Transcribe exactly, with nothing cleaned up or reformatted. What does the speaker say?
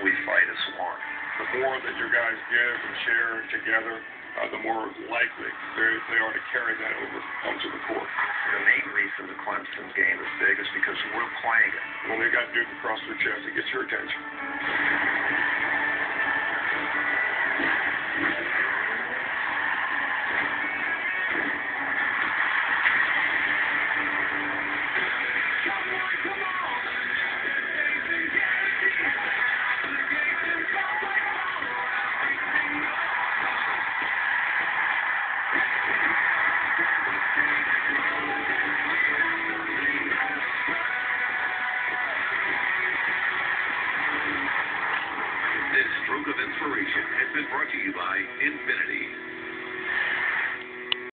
we fight is one. The more that your guys give and share together, uh, the more likely they are to carry that over onto the court. The main reason the Clemson game is big is because we're playing it. When they got Duke across their chest, it gets your attention.